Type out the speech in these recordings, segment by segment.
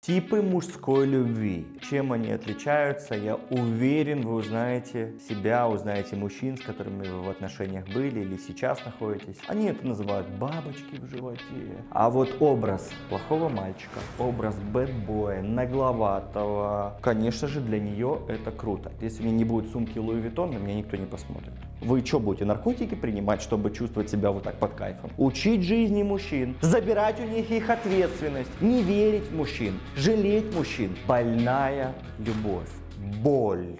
Типы мужской любви. Чем они отличаются? Я уверен, вы узнаете себя, узнаете мужчин, с которыми вы в отношениях были или сейчас находитесь. Они это называют бабочки в животе. А вот образ плохого мальчика, образ бэдбоя, нагловатого, конечно же, для нее это круто. Если у меня не будет сумки Луи Виттон, на меня никто не посмотрит. Вы что, будете наркотики принимать, чтобы чувствовать себя вот так под кайфом? Учить жизни мужчин, забирать у них их ответственность, не верить в мужчин, жалеть мужчин. Больная любовь. Боль.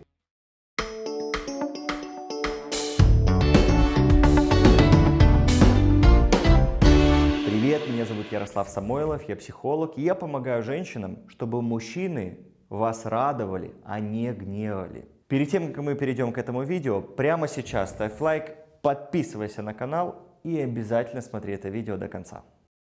Привет, меня зовут Ярослав Самойлов, я психолог, и я помогаю женщинам, чтобы мужчины вас радовали, а не гневали. Перед тем, как мы перейдем к этому видео, прямо сейчас ставь лайк, подписывайся на канал и обязательно смотри это видео до конца.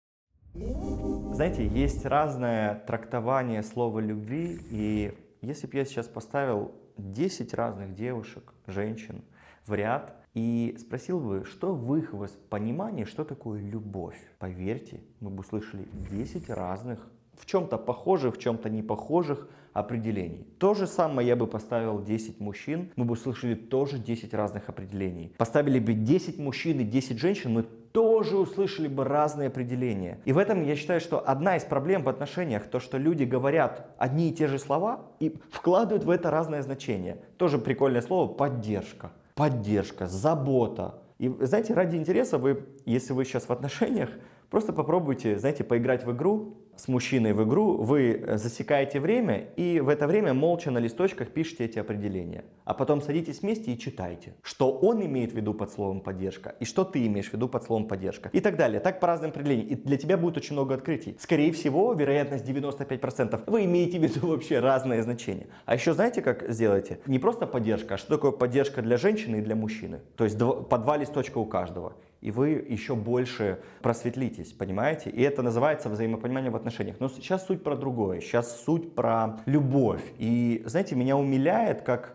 Знаете, есть разное трактование слова любви, и если бы я сейчас поставил 10 разных девушек, женщин в ряд и спросил бы, что в их понимании, что такое любовь, поверьте, мы бы услышали 10 разных, в чем-то похожих, в чем-то не похожих определений. То же самое я бы поставил 10 мужчин, мы бы услышали тоже 10 разных определений. Поставили бы 10 мужчин и 10 женщин, мы тоже услышали бы разные определения. И в этом я считаю, что одна из проблем в отношениях, то, что люди говорят одни и те же слова и вкладывают в это разное значение. Тоже прикольное слово поддержка. Поддержка, забота. И знаете, ради интереса вы, если вы сейчас в отношениях, просто попробуйте, знаете, поиграть в игру, с мужчиной в игру, вы засекаете время и в это время молча на листочках пишите эти определения. А потом садитесь вместе и читайте, что он имеет в виду под словом поддержка и что ты имеешь в виду под словом поддержка. И так далее. Так по разным определениям. И для тебя будет очень много открытий. Скорее всего, вероятность 95%. Вы имеете в виду вообще разные значения. А еще знаете, как сделаете? Не просто поддержка, а что такое поддержка для женщины и для мужчины. То есть по 2 листочка у каждого. И вы еще больше просветлитесь, понимаете? И это называется взаимопонимание в отношениях. Но сейчас суть про другое, сейчас суть про любовь. И знаете, меня умиляет, как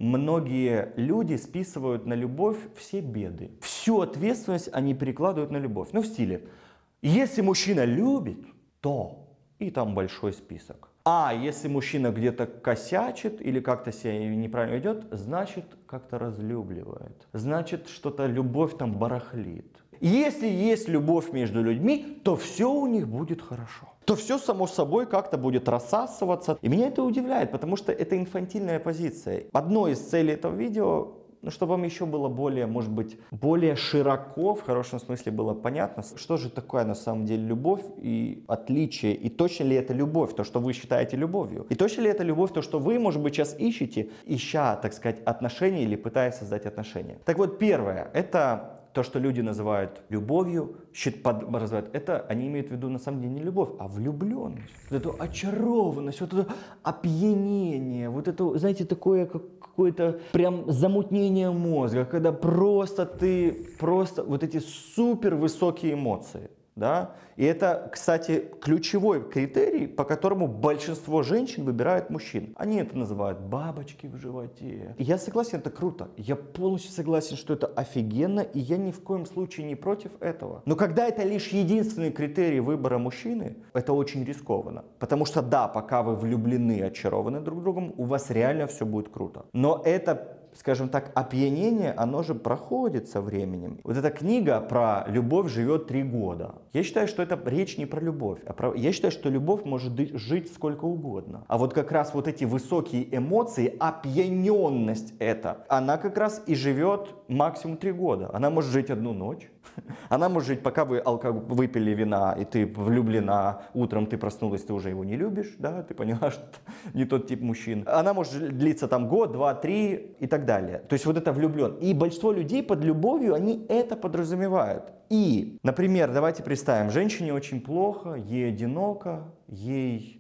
многие люди списывают на любовь все беды. Всю ответственность они перекладывают на любовь. Ну в стиле, если мужчина любит, то... И там большой список. А если мужчина где-то косячит или как-то себя неправильно ведет, значит как-то разлюбливает. Значит что-то любовь там барахлит. Если есть любовь между людьми, то все у них будет хорошо. То все само собой как-то будет рассасываться. И меня это удивляет, потому что это инфантильная позиция. Одной из целей этого видео, чтобы вам еще было более, может быть, более широко, в хорошем смысле было понятно, что же такое на самом деле любовь и отличие, и точно ли это любовь, то, что вы считаете любовью, и точно ли это любовь, то, что вы, может быть, сейчас ищете, ища, так сказать, отношения или пытаясь создать отношения. Так вот, первое, это то, что люди называют любовью, это они имеют в виду на самом деле не любовь, а влюбленность. Вот эту очарованность, вот это опьянение, вот это, знаете, такое какое-то прям замутнение мозга, когда просто вот эти супер высокие эмоции. Да? И это, кстати, ключевой критерий, по которому большинство женщин выбирают мужчин. Они это называют бабочки в животе. И я согласен, это круто. Я полностью согласен, что это офигенно, и я ни в коем случае не против этого. Но когда это лишь единственный критерий выбора мужчины, это очень рискованно. Потому что да, пока вы влюблены, очарованы друг другом, у вас реально все будет круто. Но это, скажем так, опьянение, оно же проходит со временем. Вот эта книга про любовь живет 3 года. Я считаю, что это речь не про любовь, я считаю, что любовь может жить сколько угодно. А вот как раз вот эти высокие эмоции, опьяненность эта, она как раз и живет максимум 3 года. Она может жить 1 ночь. Она может жить, пока вы выпили вина, и ты влюблена, утром ты проснулась, ты уже его не любишь, да, ты поняла, что не тот тип мужчин. Она может длиться там год, 2, 3 и так далее. То есть вот это влюблен. И большинство людей под любовью, они это подразумевают. И, например, давайте представим, женщине очень плохо, ей одиноко, ей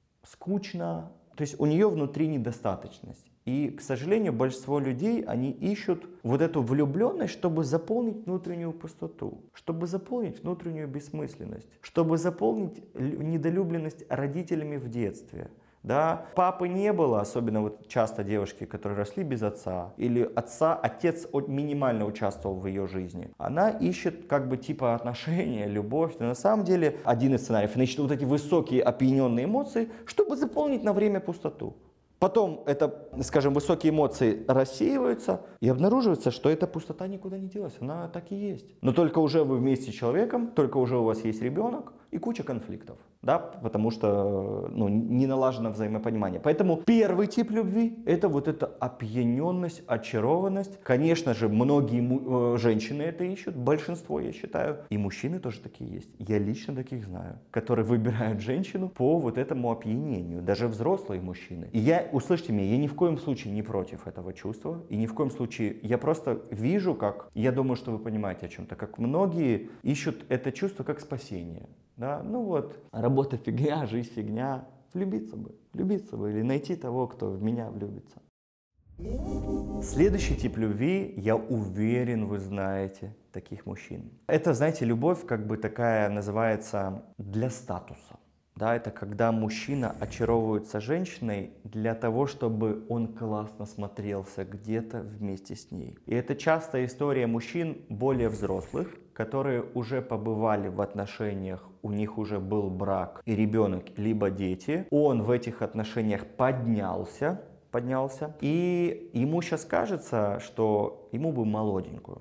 скучно, то есть у нее внутри недостаточность. И, к сожалению, большинство людей, они ищут вот эту влюбленность, чтобы заполнить внутреннюю пустоту, чтобы заполнить внутреннюю бессмысленность, чтобы заполнить недолюбленность родителями в детстве, да, папы не было, особенно вот часто девушки, которые росли без отца, или отец минимально участвовал в ее жизни, она ищет как бы типа отношения, любовь, но на самом деле один из сценариев, она ищет вот эти высокие опьяненные эмоции, чтобы заполнить на время пустоту. Потом это, скажем, высокие эмоции рассеиваются, и обнаруживается, что эта пустота никуда не делась, она так и есть. Но только уже вы вместе с человеком, только уже у вас есть ребенок и куча конфликтов, да, потому что не налажено взаимопонимание. Поэтому первый тип любви — это вот эта опьяненность, очарованность. Конечно же, многие женщины это ищут, большинство, я считаю, и мужчины тоже такие есть. Я лично таких знаю, которые выбирают женщину по вот этому опьянению, даже взрослые мужчины. И услышьте меня, я ни в коем случае не против этого чувства, и ни в коем случае, я просто вижу, как, я думаю, что вы понимаете о чем-то, как многие ищут это чувство как спасение. Да? Ну вот, работа фигня, жизнь фигня, влюбиться бы, или найти того, кто в меня влюбится. Следующий тип любви, я уверен, вы знаете таких мужчин. Это, знаете, любовь как бы такая называется для статуса. Да, это когда мужчина очаровывается женщиной для того, чтобы он классно смотрелся где-то вместе с ней. И это часто история мужчин более взрослых, которые уже побывали в отношениях, у них уже был брак и ребенок, либо дети. Он в этих отношениях поднялся, и ему сейчас кажется, что ему бы молоденькую.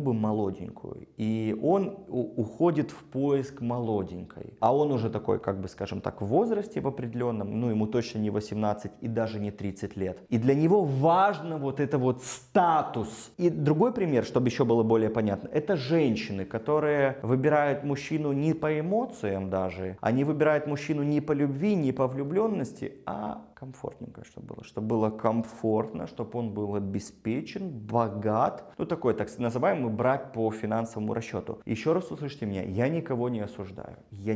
И он уходит в поиск молоденькой. А он уже такой, как бы, скажем так, в возрасте в определенном, ему точно не 18 и даже не 30 лет. И для него важно вот это вот статус. И другой пример, чтобы еще было более понятно, это женщины, которые выбирают мужчину не по эмоциям даже, они выбирают мужчину не по любви, не по влюбленности, а комфортненько, чтобы было комфортно, чтобы он был обеспечен, богат. Такой, так называемый брак по финансовому расчету. Еще раз услышьте меня, я никого не осуждаю.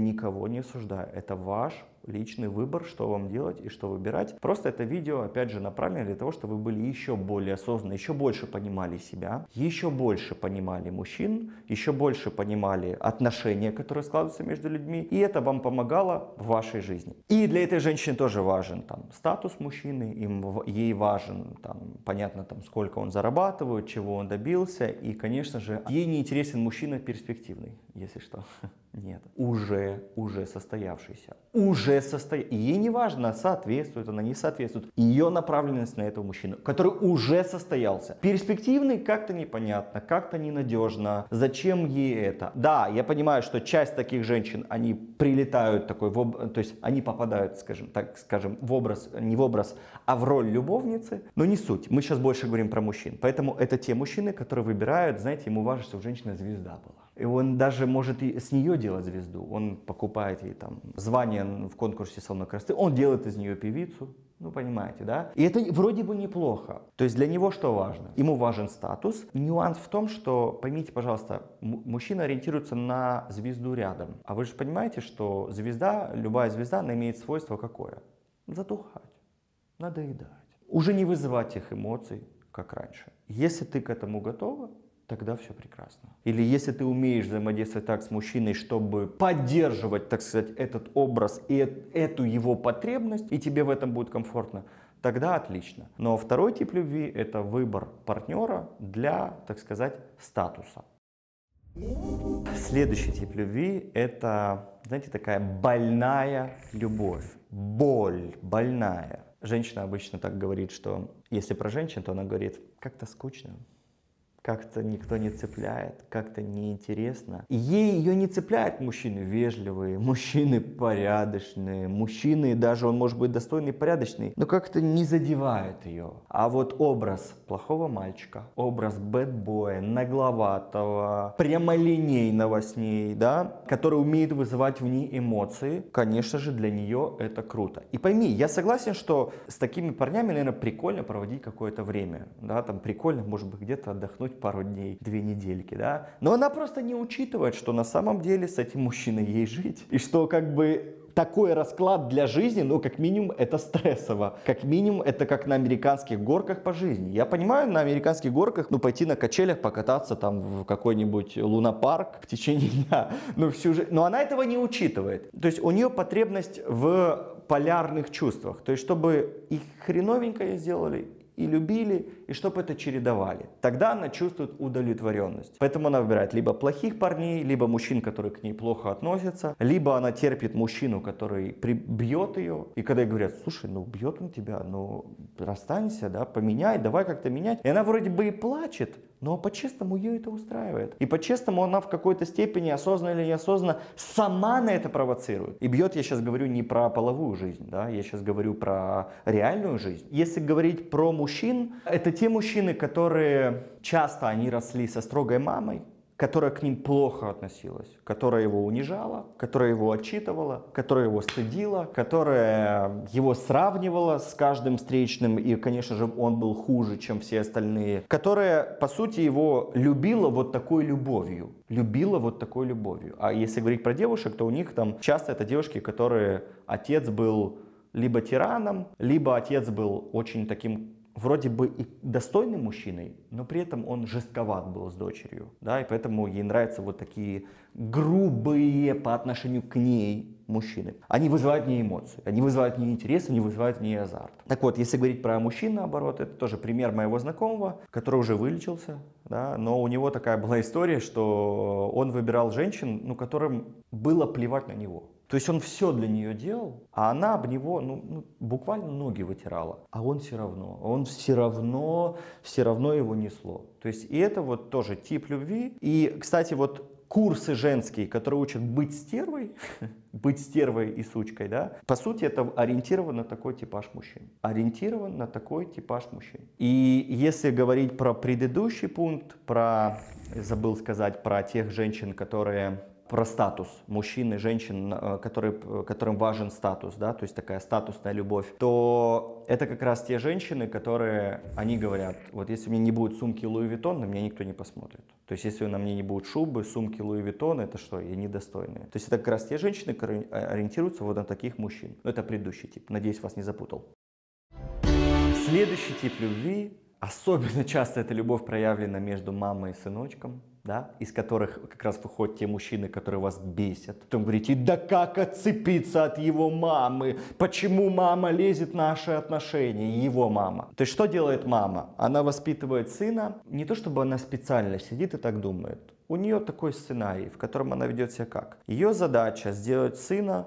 Это ваш личный выбор, что вам делать и что выбирать. Просто это видео, опять же, направлено для того, чтобы вы были еще более осознанны, еще больше понимали себя, еще больше понимали мужчин, еще больше понимали отношения, которые складываются между людьми, и это вам помогало в вашей жизни. И для этой женщины тоже важен статус мужчины, ей важен, понятно, сколько он зарабатывает, чего он добился, и, конечно же, ей не интересен мужчина перспективный, если что. Нет, уже состоявшийся. И ей не важно, соответствует она, не соответствует. Ее направленность на этого мужчину, который уже состоялся. Перспективный как-то непонятно, как-то ненадежно. Зачем ей это? Да, я понимаю, что часть таких женщин, они прилетают то есть они попадают, скажем, в образ, не в образ, а в роль любовницы. Но не суть. Мы сейчас больше говорим про мужчин. Поэтому это те мужчины, которые выбирают, знаете, ему важно, чтобы женщина звезда была. И он даже может и с нее делать звезду. Он покупает ей звание в конкурсе «Салон красоты», он делает из нее певицу. Понимаете, да? И это вроде бы неплохо. То есть для него что важно? Ему важен статус. Нюанс в том, что, поймите, пожалуйста, мужчина ориентируется на звезду рядом. А вы же понимаете, что любая звезда, она имеет свойство какое? Затухать, надоедать. Уже не вызывать тех эмоций, как раньше. Если ты к этому готова, тогда все прекрасно. Или если ты умеешь взаимодействовать так с мужчиной, чтобы поддерживать, так сказать, этот образ и эту его потребность, и тебе в этом будет комфортно, тогда отлично. Но второй тип любви — это выбор партнера для, так сказать, статуса. Следующий тип любви — это, знаете, такая больная любовь. Больная. Женщина обычно так говорит, что если про женщин, то она говорит, как-то скучно. Как-то никто не цепляет, как-то неинтересно. Ее не цепляют мужчины вежливые, мужчины порядочные, мужчины, даже он может быть достойный, порядочный, но как-то не задевает ее. А вот образ плохого мальчика, образ бэдбоя, нагловатого, прямолинейного с ней, да, который умеет вызывать в ней эмоции, конечно же, для нее это круто. И пойми, я согласен, что с такими парнями, наверное, прикольно проводить какое-то время, да, прикольно, может быть, где-то отдохнуть пару дней, 2 недельки, да. Но она просто не учитывает, что на самом деле с этим мужчиной ей жить. И что такой расклад для жизни, как минимум это стрессово. Как минимум это как на американских горках по жизни. Я понимаю, на американских горках, пойти на качелях, покататься в какой-нибудь лунопарк в течение дня. Но она этого не учитывает. То есть у нее потребность в полярных чувствах. То есть, чтобы их хреновенькое сделали, и любили, и чтобы это чередовали. Тогда она чувствует удовлетворенность. Поэтому она выбирает либо плохих парней, либо мужчин, которые к ней плохо относятся, либо она терпит мужчину, который бьет ее. И когда ей говорят, слушай, ну бьет он тебя, ну расстанься, да, поменяй, давай как-то менять. И она вроде бы и плачет, но по-честному ее это устраивает. И по-честному она в какой-то степени, осознанно или неосознанно, сама на это провоцирует. И бьет, я сейчас говорю не про половую жизнь, да, я сейчас говорю про реальную жизнь. Если говорить про мужчин, это те мужчины, которые часто они росли со строгой мамой, которая к ним плохо относилась, которая его унижала, которая его отчитывала, которая его стыдила, которая его сравнивала с каждым встречным, и, конечно же, он был хуже, чем все остальные, которая, по сути, его любила вот такой любовью. Любила вот такой любовью. А если говорить про девушек, то у них там часто это девушки, которые отец был либо тираном, либо отец был очень таким вроде бы и достойным мужчиной, но при этом он жестковат был с дочерью, да, и поэтому ей нравятся вот такие грубые по отношению к ней мужчины. Они вызывают в ней эмоции, они вызывают в ней интерес, они вызывают в ней азарт. Так вот, если говорить про мужчин, наоборот, это тоже пример моего знакомого, который уже вылечился, да, но у него такая была история, что он выбирал женщин, ну, которым было плевать на него. То есть он все для нее делал, а она об него буквально ноги вытирала. А он все равно его несло. То есть и это вот тоже тип любви. И, кстати, вот курсы женские, которые учат быть стервой, быть стервой и сучкой, да, по сути это ориентировано на такой типаж мужчин. Ориентирован на такой типаж мужчин. И если говорить про предыдущий пункт, забыл сказать про тех женщин, которые... Про статус мужчин и женщин, которым важен статус, да, то есть такая статусная любовь, то это как раз те женщины, которые, они говорят, вот если у меня не будет сумки Луи Виттон, на меня никто не посмотрит. То есть если на мне не будет шубы, сумки Луи Виттон, это что, я недостойная. То есть это как раз те женщины, которые ориентируются вот на таких мужчин. Но это предыдущий тип, надеюсь, вас не запутал. Следующий тип любви, особенно часто эта любовь проявлена между мамой и сыночком. Да, из которых как раз выходят те мужчины, которые вас бесят. Потом говорите, да как отцепиться от его мамы? Почему мама лезет в наши отношения? Его мама. То есть что делает мама? Она воспитывает сына, не то чтобы она специально сидит и так думает. У нее такой сценарий, в котором она ведет себя как? Ее задача сделать сына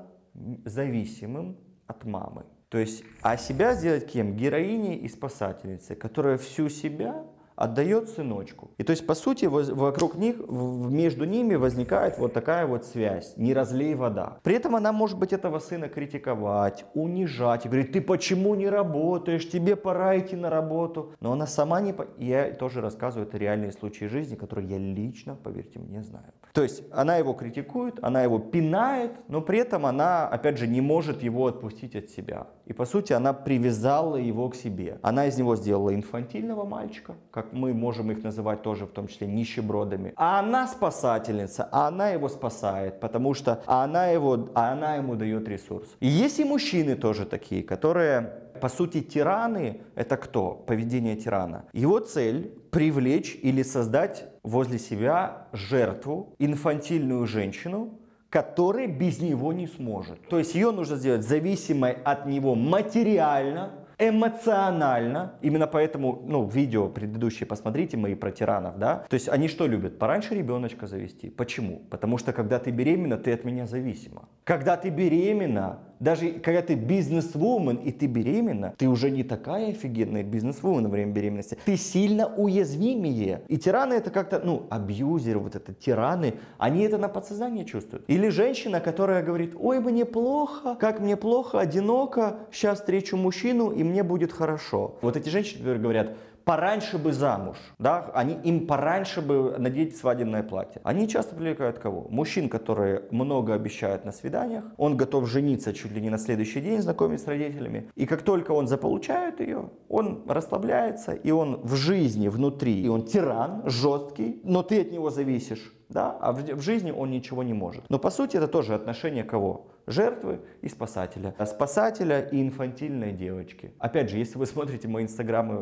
зависимым от мамы. То есть, а себя сделать кем? Героиней и спасательницей, которая всю себя отдает сыночку. И то есть, по сути, вокруг них, между ними возникает вот такая вот связь, не разлей вода. При этом она может быть этого сына критиковать, унижать, и говорить, ты почему не работаешь, тебе пора идти на работу. Но она сама не... Я тоже рассказываю, это реальные случаи жизни, которые я лично, поверьте мне, знаю. То есть, она его критикует, она его пинает, но при этом она, опять же, не может его отпустить от себя. И, по сути, она привязала его к себе. Она из него сделала инфантильного мальчика, как мы можем их называть тоже, в том числе, нищебродами. А она спасательница, а она его спасает, потому что она ему дает ресурс. И есть и мужчины тоже такие, которые, по сути, тираны. Это кто? Поведение тирана. Его цель — привлечь или создать возле себя жертву, инфантильную женщину, которая без него не сможет. То есть ее нужно сделать зависимой от него материально, эмоционально. Именно поэтому, видео предыдущие посмотрите мои про тиранов, да. То есть они что любят? Пораньше ребеночка завести. Почему? Потому что когда ты беременна, ты от меня зависима. Когда ты беременна, даже когда ты бизнес-вумен и ты беременна, ты уже не такая офигенная бизнес-вумен во время беременности. Ты сильно уязвимее. И тираны это как-то, абьюзеры, вот это тираны, они это на подсознании чувствуют. Или женщина, которая говорит, ой, мне плохо, как мне плохо, одиноко, сейчас встречу мужчину и мне будет хорошо. Вот эти женщины, которые говорят, пораньше бы замуж, да, им пораньше бы надеть свадебное платье. Они часто привлекают кого? Мужчин, которые много обещают на свиданиях, он готов жениться чуть ли не на следующий день, знакомиться с родителями. И как только он заполучает ее, он расслабляется, и он в жизни, внутри, и он тиран, жесткий, но ты от него зависишь. Да? А в жизни он ничего не может. Но по сути это тоже отношение кого? Жертвы и спасателя. Спасателя и инфантильной девочки. Опять же, если вы смотрите мои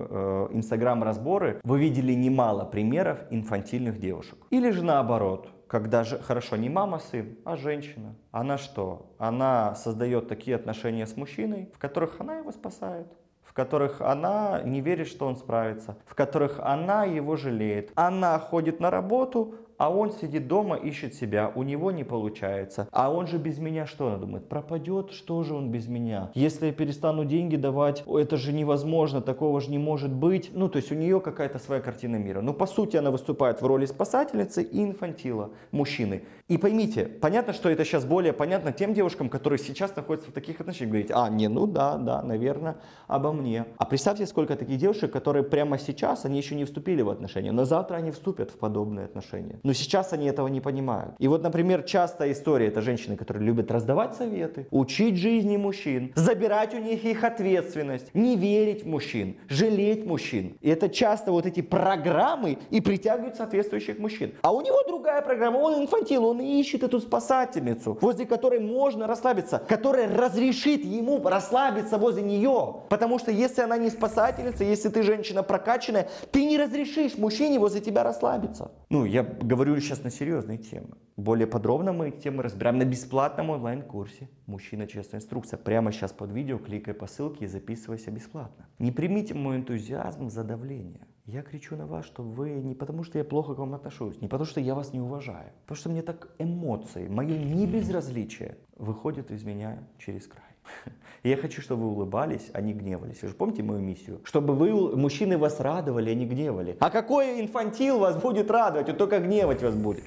инстаграм-разборы, вы видели немало примеров инфантильных девушек. Или же наоборот, когда же, хорошо, не мама, сын, а женщина. Она что? Она создает такие отношения с мужчиной, в которых она его спасает, в которых она не верит, что он справится, в которых она его жалеет. Она ходит на работу, а он сидит дома, ищет себя, у него не получается. А он же без меня что она думает? Пропадет, что же он без меня? Если я перестану деньги давать, это же невозможно, такого же не может быть. Ну, то есть у нее какая-то своя картина мира. Но по сути она выступает в роли спасательницы и инфантила, мужчины. И поймите, понятно, что это сейчас более понятно тем девушкам, которые сейчас находятся в таких отношениях. Говорить, ну да, наверное, обо мне. А представьте, сколько таких девушек, которые прямо сейчас, они еще не вступили в отношения, но завтра они вступят в подобные отношения. Но сейчас они этого не понимают. И вот, например, частая история, это женщины, которые любят раздавать советы, учить жизни мужчин, забирать у них их ответственность, не верить в мужчин, жалеть мужчин. И это часто вот эти программы и притягивают соответствующих мужчин. А у него другая программа, он инфантил, он ищет эту спасательницу, возле которой можно расслабиться, которая разрешит ему расслабиться возле нее. Потому что если она не спасательница, если ты женщина прокачанная, ты не разрешишь мужчине возле тебя расслабиться. Ну, я говорю сейчас на серьезные темы. Более подробно мы эти темы разбираем на бесплатном онлайн-курсе «Мужчина. Честная инструкция». Прямо сейчас под видео кликай по ссылке и записывайся бесплатно. Не примите мой энтузиазм за давление. Я кричу на вас, что вы не потому, что я плохо к вам отношусь, не потому, что я вас не уважаю, потому что мне так эмоции, мое небезразличие выходит из меня через край. И я хочу, чтобы вы улыбались, а не гневались. Вы же помните мою миссию? Чтобы вы, мужчины, вас радовали, а не гневали. А какой инфантил вас будет радовать? Он только гневать вас будет.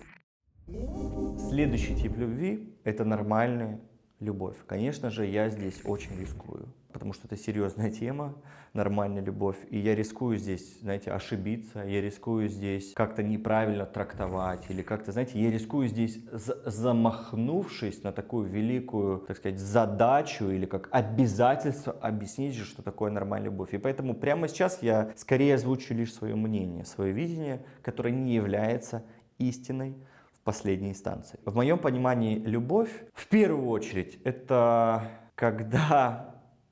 Следующий тип любви – это нормальная любовь. Конечно же, я здесь очень рискую, потому что это серьезная тема, нормальная любовь. И я рискую здесь, знаете, ошибиться, я рискую здесь как-то неправильно трактовать, или как-то, знаете, я рискую здесь, замахнувшись на такую великую, так сказать, задачу или как обязательство объяснить же, что такое нормальная любовь. И поэтому прямо сейчас я скорее озвучу лишь свое мнение, свое видение, которое не является истиной в последней инстанции. В моем понимании любовь, в первую очередь, это когда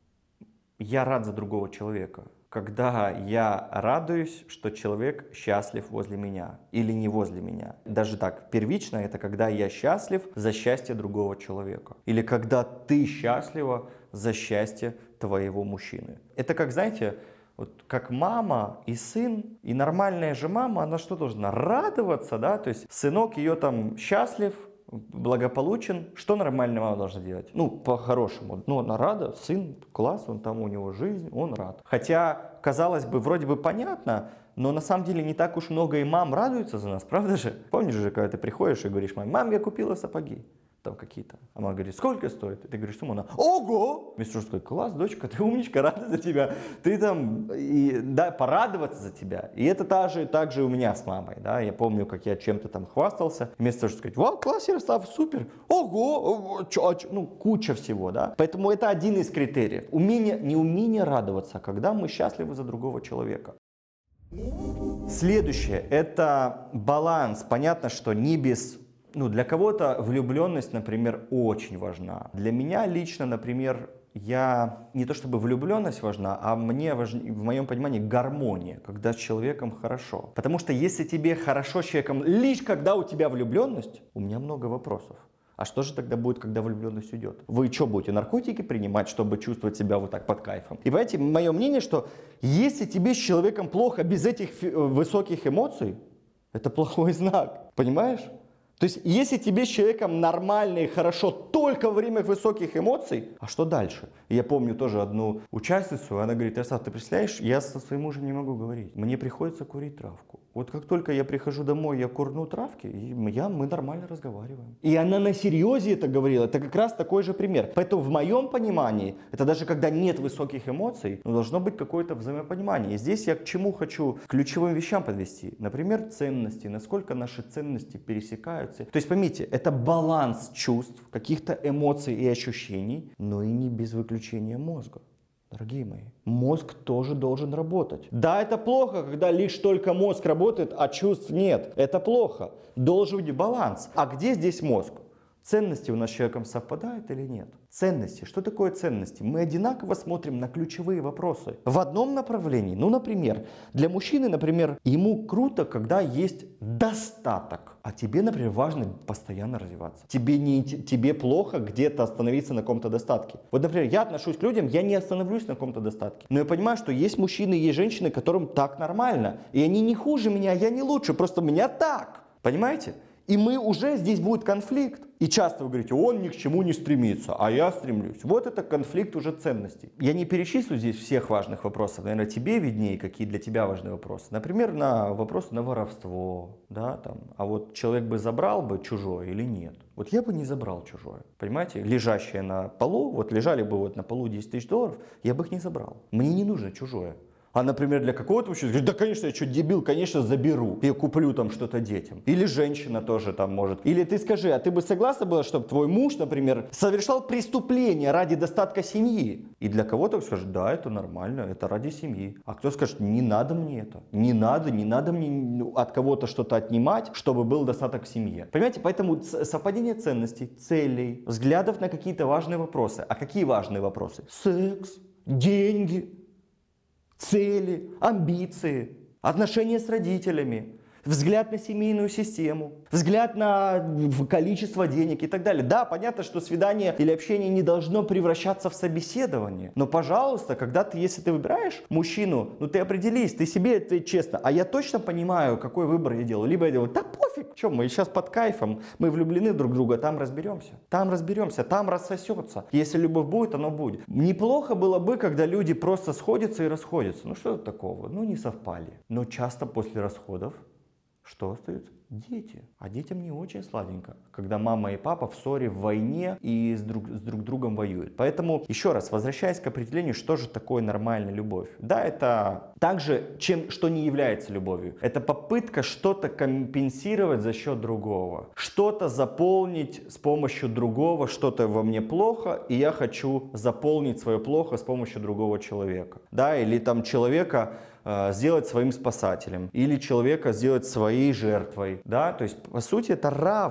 я рад за другого человека, когда я радуюсь, что человек счастлив возле меня или не возле меня. Даже так, первично это когда я счастлив за счастье другого человека. Или когда ты счастлива за счастье твоего мужчины. Это как, знаете, вот как мама и сын, и нормальная же мама, она что должна? Радоваться, да? То есть сынок ее там счастлив, благополучен, что нормальная мама должна делать? Ну, по-хорошему. Ну, она рада, сын, класс, он там, у него жизнь, он рад. Хотя, казалось бы, вроде бы понятно, но на самом деле не так уж много и мам радуются за нас, правда же? Помнишь же, когда ты приходишь и говоришь, мам, я купила сапоги. Там какие-то. А мама говорит, сколько стоит? И ты говоришь, сумма, она, ого! Вместо того, что сказать, класс, дочка, ты умничка, рада за тебя. Ты там, и, да, порадоваться за тебя. И это так же у меня с мамой, да. Я помню, как я чем-то там хвастался. Вместо того, чтобы сказать, вау, класс, Ярослав, супер, ого, ну, куча всего, да. Поэтому это один из критериев. Неумение радоваться, когда мы счастливы за другого человека. Следующее, это баланс. Понятно, что не без... Ну, для кого-то влюбленность, например, очень важна. Для меня лично, например, не то чтобы влюбленность важна, а мне в моем понимании гармония, когда с человеком хорошо. Потому что если тебе хорошо с человеком лишь когда у тебя влюбленность, у меня много вопросов. А что же тогда будет, когда влюбленность уйдет? Вы что, будете наркотики принимать, чтобы чувствовать себя вот так под кайфом? И понимаете, мое мнение, что если тебе с человеком плохо без этих высоких эмоций, это плохой знак. Понимаешь? То есть, если тебе с человеком нормально и хорошо только во время высоких эмоций, а что дальше? Я помню тоже одну участницу, она говорит, Ярослав, ты представляешь, я со своим мужем не могу говорить, мне приходится курить травку. Вот как только я прихожу домой, я курну травки, и мы нормально разговариваем. И она на серьезе это говорила, это как раз такой же пример. Поэтому в моем понимании, это даже когда нет высоких эмоций, но должно быть какое-то взаимопонимание. И здесь я к чему хочу? К ключевым вещам подвести. Например, ценности, насколько наши ценности пересекаются. То есть поймите, это баланс чувств, каких-то эмоций и ощущений, но и не без выключения мозга. Дорогие мои, мозг тоже должен работать. Да, это плохо, когда лишь только мозг работает, а чувств нет. Это плохо. Должен быть баланс. А где здесь мозг? Ценности у нас с человеком совпадают или нет? Ценности. Что такое ценности? Мы одинаково смотрим на ключевые вопросы. В одном направлении. Ну, например, для мужчины, например, ему круто, когда есть достаток. А тебе, например, важно постоянно развиваться. Тебе плохо где-то остановиться на каком-то достатке. Вот, например, я отношусь к людям, я не остановлюсь на каком-то достатке. Но я понимаю, что есть мужчины, есть женщины, которым так нормально. И они не хуже меня, я не лучше, просто у меня так. Понимаете? И мы уже здесь будет конфликт. И часто вы говорите, он ни к чему не стремится, а я стремлюсь. Вот это конфликт уже ценностей. Я не перечислю здесь всех важных вопросов. Наверное, тебе виднее, какие для тебя важные вопросы. Например, на вопросы на воровство. Да, там. А вот человек бы забрал бы чужое или нет? Вот я бы не забрал чужое. Понимаете? Лежащее на полу, вот лежали бы вот на полу 10 тысяч долларов, я бы их не забрал. Мне не нужно чужое. А, например, для какого-то мужчины, говорит, да, конечно, я что, дебил, конечно, заберу. Я куплю там что-то детям. Или женщина тоже там может. Или ты скажи, а ты бы согласна была, чтобы твой муж, например, совершал преступление ради достатка семьи? И для кого-то скажет, да, это нормально, это ради семьи. А кто скажет, не надо мне это. Не надо мне от кого-то что-то отнимать, чтобы был достаток в семье. Понимаете, поэтому совпадение ценностей, целей, взглядов на какие-то важные вопросы. А какие важные вопросы? Секс, деньги. Цели, амбиции, отношения с родителями, взгляд на семейную систему, взгляд на количество денег и так далее. Да, понятно, что свидание или общение не должно превращаться в собеседование. Но, пожалуйста, если ты выбираешь мужчину, ну ты определись, ты себе ответь честно. А я точно понимаю, какой выбор я делаю. Либо я делаю, да пофиг, что мы сейчас под кайфом, мы влюблены друг в друга, там разберемся, там рассосется. Если любовь будет, оно будет. Неплохо было бы, когда люди просто сходятся и расходятся. Ну что такого? Ну не совпали. Но часто после расходов что остается? Дети. А детям не очень сладенько, когда мама и папа в ссоре, в войне и с друг другом воюют. Поэтому, еще раз, возвращаясь к определению, что же такое нормальная любовь. Да, это также, что не является любовью. Это попытка что-то компенсировать за счет другого. Что-то заполнить с помощью другого, что-то во мне плохо, и я хочу заполнить свое плохо с помощью другого человека. Да, или там человека сделать своим спасателем, или человека сделать своей жертвой, да, то есть по сути это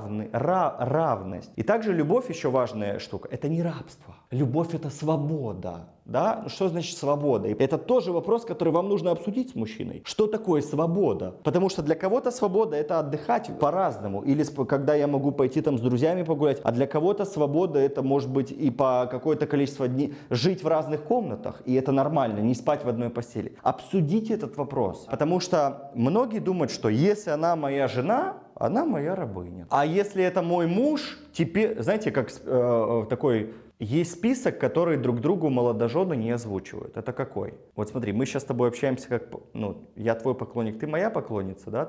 равность. И также любовь еще важная штука, это не рабство, любовь это свобода, да, что значит свобода? Это тоже вопрос, который вам нужно обсудить с мужчиной. Что такое свобода? Потому что для кого-то свобода это отдыхать по-разному, или когда я могу пойти там с друзьями погулять, а для кого-то свобода это может быть и по какое-то количество дней жить в разных комнатах, и это нормально, не спать в одной постели. Обсудите этот вопрос, потому что многие думают, что если она моя жена, она моя рабыня. А если это мой муж, теперь, знаете, как такой... Есть список, который друг другу молодожены не озвучивают. Это какой? Вот смотри, мы сейчас с тобой общаемся как, я твой поклонник, ты моя поклонница, да,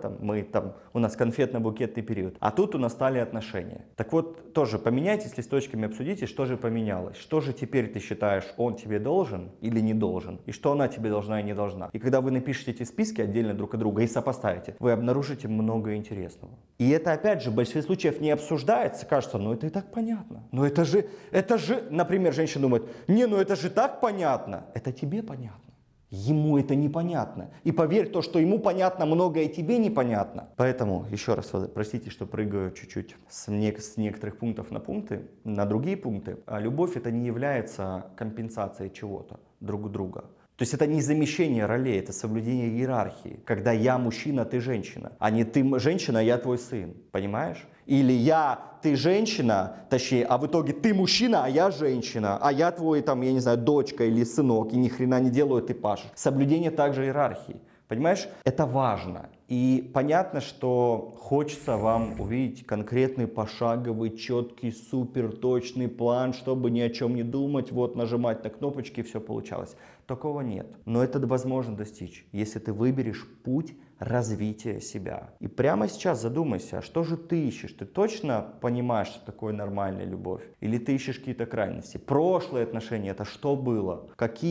у нас конфетно-букетный период. А тут у нас стали отношения. Так вот, тоже поменяйтесь листочками, обсудите, что же поменялось. Что же теперь ты считаешь, он тебе должен или не должен? И что она тебе должна и не должна? И когда вы напишете эти списки отдельно друг от друга и сопоставите, вы обнаружите много интересного. И это, опять же, в большинстве случаев не обсуждается, кажется, это и так понятно. Но это же, например, женщина думает, это же так понятно. Это тебе понятно. Ему это непонятно. И поверь, то, что ему понятно, многое тебе непонятно. Поэтому, еще раз, простите, что прыгаю чуть-чуть с некоторых пунктов на пункты, на другие пункты. А любовь это не является компенсацией чего-то друг у друга. То есть это не замещение ролей, это соблюдение иерархии. Когда я мужчина, ты женщина. А не ты женщина, а я твой сын. Понимаешь? Или ты женщина, точнее, а в итоге ты мужчина, а я женщина. А я твой, дочка или сынок, и ни хрена не делаю, ты пашешь. Соблюдение также иерархии. Понимаешь? Это важно. И понятно, что хочется вам увидеть конкретный пошаговый, четкий, супер точный план, чтобы ни о чем не думать, нажимать на кнопочки, и все получалось. Такого нет. Но это возможно достичь, если ты выберешь путь развития себя. И прямо сейчас задумайся, а что же ты ищешь? Ты точно понимаешь, что такое нормальная любовь? Или ты ищешь какие-то крайности? Прошлые отношения, это что было?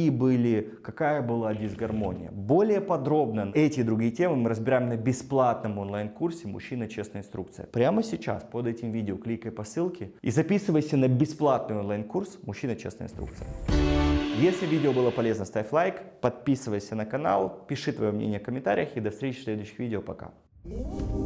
Какая была дисгармония? Более подробно эти и другие темы мы разбираем на бесплатном онлайн-курсе «Мужчина. Честная инструкция». Прямо сейчас под этим видео кликай по ссылке и записывайся на бесплатный онлайн-курс «Мужчина. Честная инструкция». Если видео было полезно, ставь лайк, подписывайся на канал, пиши твое мнение в комментариях и до встречи в следующих видео. Пока.